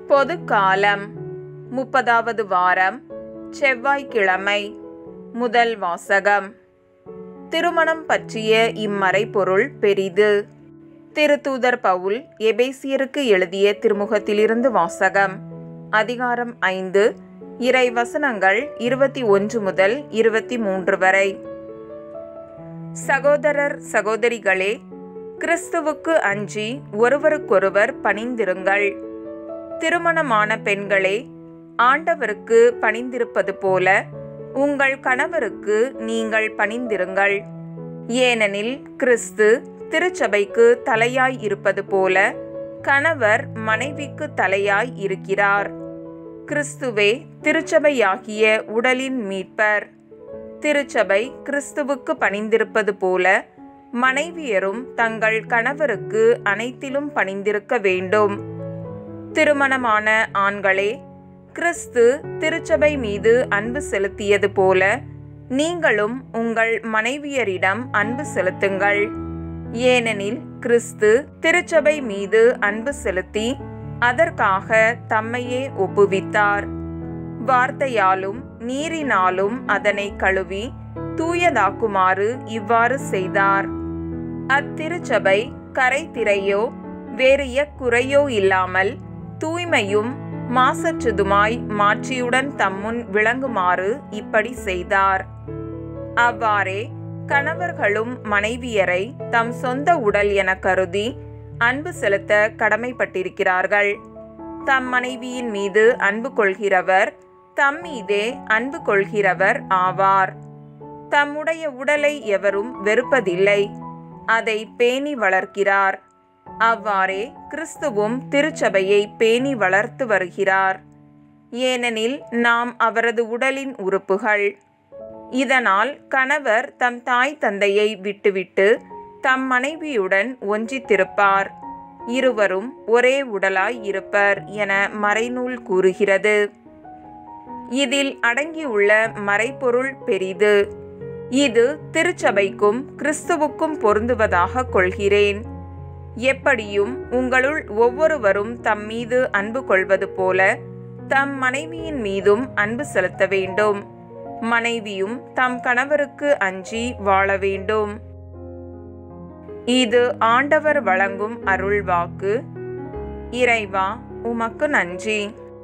பொது காலம் 30வது வாரம் செவ்வாய்க்கிழமை. முதல் வாசகம். திருமணம் பற்றிய இம்மறைபொருள் பெரிது. திருத்தூதர் பவுல் எபேசியருக்கு எழுதிய திருமுகத்திலிருந்து வாசகம். அதிகாரம் 5, இறை வசனங்கள் 21 முதல் 23 வரை. சகோதரர் சகோதரிகளே, கிறிஸ்துவுக்கு அஞ்சி ஒருவருக்கொருவர் பணிந்திருங்கள். திருமணமான பெண்களே, ஆண்டவருக்கு பணிந்திருப்பது போல உங்கள் கணவருக்கு நீங்கள் பணிந்திருங்கள். ஏனெனில் கிறிஸ்து திருச்சபைக்கு தலையாய் இருப்பது போல கணவர் மனைவிக்கு தலையாய் இருக்கிறார். கிறிஸ்துவே திருச்சபையாகிய உடலின் மீட்பர். திருச்சபை கிறிஸ்துவுக்கு பணிந்திருப்பது போல மனைவியரும் தங்கள் கணவருக்கு அனைத்திலும் பணிந்திருக்க வேண்டும். திருமணமான ஆண்களே, கிறிஸ்து திருச்சபை மீது அன்பு செலுத்தியது போல நீங்களும் உங்கள் மனைவியரிடம் அன்பு செலுத்துங்கள். ஏனெனில் கிறிஸ்து திருச்சபை மீது அன்பு செலுத்தி அதற்காக தம்மையே ஒப்புவித்தார். வார்த்தையாலும் நீரினாலும் அதனை கழுவி தூயதாக்குமாறு இவ்வாறு செய்தார். அத்திருச்சபை கரை திரையோ வேறு எக்குறையோ இல்லாமல் தூய்மையும் மாசற்றதுமாய் மாட்சியுடன் தம்முன் விளங்குமாறு இப்படி செய்தார். அவ்வாறே கணவர்களும் மனைவியரை தம் சொந்த உடல் என கருதி அன்பு செலுத்த கடமைப்பட்டிருக்கிறார்கள். தம் மனைவியின் மீது அன்பு கொள்கிறவர் தம் மீதே அன்பு கொள்கிறவர் ஆவார். தம்முடைய உடலை எவரும் வெறுப்பதில்லை, அதை பேணி வளர்க்கிறார். அவ்வாறே கிறிஸ்துவும் திருச்சபையை பேணி வளர்த்து வருகிறார். ஏனெனில் நாம் அவரது உடலின் உறுப்புகள். இதனால் கணவர் தம் தாய் தந்தையை விட்டுவிட்டு தம் மனைவியுடன் ஒன்றித்திருப்பார், இருவரும் ஒரே உடலாய் இருப்பர் என மறைநூல் கூறுகிறது. இதில் அடங்கியுள்ள மறைபொருள் பெரிது. இது திருச்சபைக்கும் கிறிஸ்துவுக்கும் பொருந்துவதாக கொள்கிறேன். எப்படியும் உங்களுள் ஒவ்வொருவரும் தம் மீது அன்பு கொள்வது போல தம் மனைவியின் மீதும் அன்பு செலுத்த வேண்டும். மனைவியும் தம் கணவருக்கு அஞ்சி வாழ வேண்டும். இது ஆண்டவர் வழங்கும் அருள்வாக்கு. இறைவா, உமக்கு நன்றி.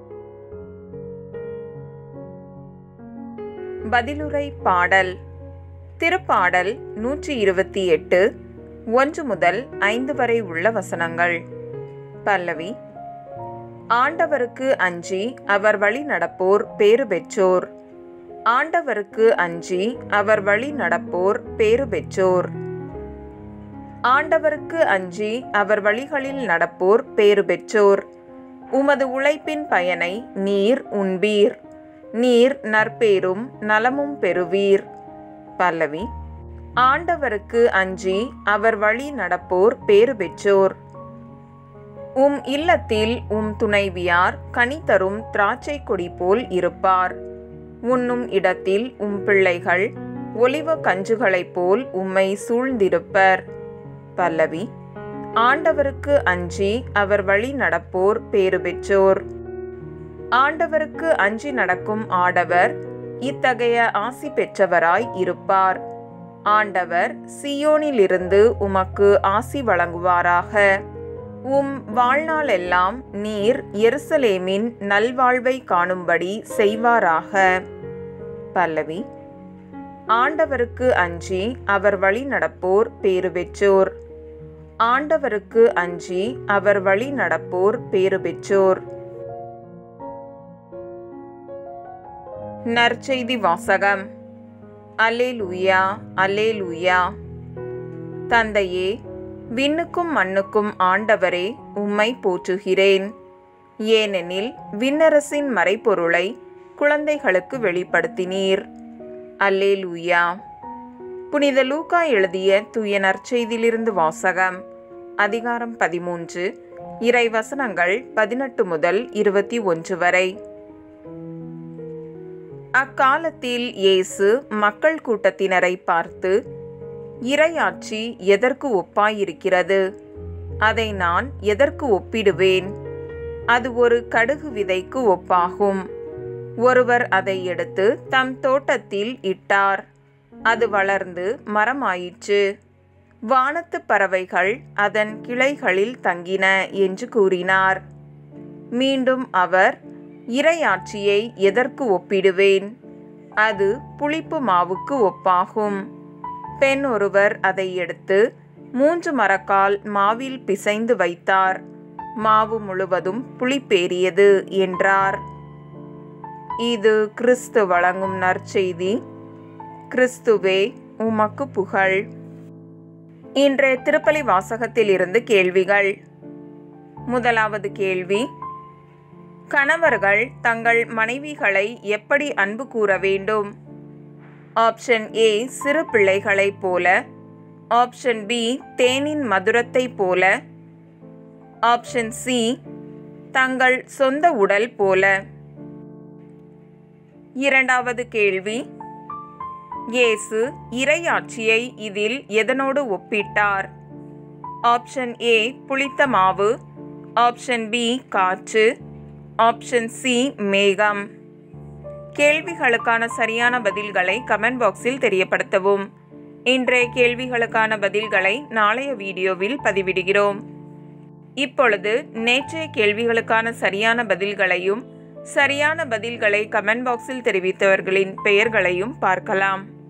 பதிலுரை பாடல். திருப்பாடல் 128, 1 முதல் 5 வரை உள்ள வசனங்கள். பல்லவி. ஆண்டவருக்கு அஞ்சி அவர் வழி நடப்போர் பேறு பெற்றோர். ஆண்டவருக்கு அஞ்சி அவர் வழி நடப்போர் பேறு பெற்றோர். ஆண்டவருக்கு அஞ்சி அவர் வழிகளில் நடப்போர் பேறு பெற்றோர். உமது உழைப்பின் பயனை நீர் உண்பீர். நீர் நற்பேரும் நலமும் பெறுவீர். பல்லவி. ஆண்டவருக்கு அஞ்சி அவர் வழி நடப்போர் பேறு பெற்றோர். உம் இல்லத்தில் உம் துணைவியார் கனி தரும் திராட்சை கொடி போல் இருப்பார். உண்ணும் இடத்தில் உம் பிள்ளைகள் ஒலிவ கஞ்சுகளைப் போல் உம்மை சூழ்ந்திருப்பர். பல்லவி. ஆண்டவருக்கு அஞ்சி அவர் வழி நடப்போர் பேறு பெற்றோர். ஆண்டவருக்கு அஞ்சி நடக்கும் ஆடவர் இத்தகைய ஆசி பெற்றவராய் இருப்பார். ஆண்டவர் சீயோனிலிருந்து உமக்கு ஆசி வழங்குவாராக. உம் வாழ்நாளெல்லாம் நீர் எருசலேமின் நல்வாழ்வை காணும்படி செய்வாராக. பல்லவி. ஆண்டவருக்கு அஞ்சி அவர் வழி நடப்போர் பேறு பெற்றோர். ஆண்டவருக்கு அஞ்சி அவர் வழி நடப்போர் பேறு பெற்றோர். நற்செய்தி வாசகம். அல்லேலூயா, அல்லேலூயா. தந்தையே, விண்ணுக்கும் மண்ணுக்கும் ஆண்டவரே, உம்மை போற்றுகிறேன். ஏனெனில் விண்ணரசின் மறைபொருளை குழந்தைகளுக்கு வெளிப்படுத்தினீர். அல்லேலூயா. புனித லூக்கா எழுதிய தூய நற்செய்தியிலிருந்து வாசகம். அதிகாரம் 13, இறை வசனங்கள் 18 முதல் 21 வரை. அக்காலத்தில் இயேசு மக்கள் கூட்டத்தினரை பார்த்து, இறையாட்சி எதற்கு ஒப்பாயிருக்கிறது? அதை நான் எதற்கு ஒப்பிடுவேன்? அது ஒரு கடுகு விதைக்கு ஒப்பாகும். ஒருவர் அதை எடுத்து தம் தோட்டத்தில் இட்டார். அது வளர்ந்து மரமாயிற்று. வானத்து பறவைகள் அதன் கிளைகளில் தங்கின என்று கூறினார். மீண்டும் அவர், இறையாட்சியை எதற்கு ஒப்பிடுவேன்? அது புளிப்பு மாவுக்கு ஒப்பாகும். பெண் ஒருவர் அதை எடுத்து 3 மரக்கால் மாவில் பிசைந்து வைத்தார். மாவு முழுவதும் புளிப்பேறியது என்றார். இது கிறிஸ்து வழங்கும் நற்செய்தி. கிறிஸ்துவே, உமக்கு புகழ். இன்றைய திருப்பலி வாசகத்திலிருந்து கேள்விகள். முதலாவது கேள்வி: கணவர்கள் தங்கள் மனைவிகளை எப்படி அன்பு கூற வேண்டும்? ஆப்ஷன் ஏ, சிறு பிள்ளைகளைப் போல. ஆப்ஷன் பி, தேனின் மதுரத்தைப் போல. ஆப்ஷன் சி, தங்கள் சொந்த உடல் போல. இரண்டாவது கேள்வி: இயேசு இறையாட்சியை இதில் எதனோடு ஒப்பிட்டார்? ஆப்ஷன் ஏ, புளித்த மாவு. ஆப்ஷன் பி, காற்று. ஆப்ஷன் சி, மேகம். கேள்விகளுக்கான சரியான பதில்களை கமெண்ட் பாக்ஸில் தெரியப்படுத்தவும். இன்றைய கேள்விகளுக்கான பதில்களை நாளைய வீடியோவில் பதிவிடுகிறோம். இப்பொழுது நேற்றைய கேள்விகளுக்கான சரியான பதில்களையும் சரியான பதில்களை கமெண்ட் பாக்ஸில் தெரிவித்தவர்களின் பெயர்களையும் பார்க்கலாம்.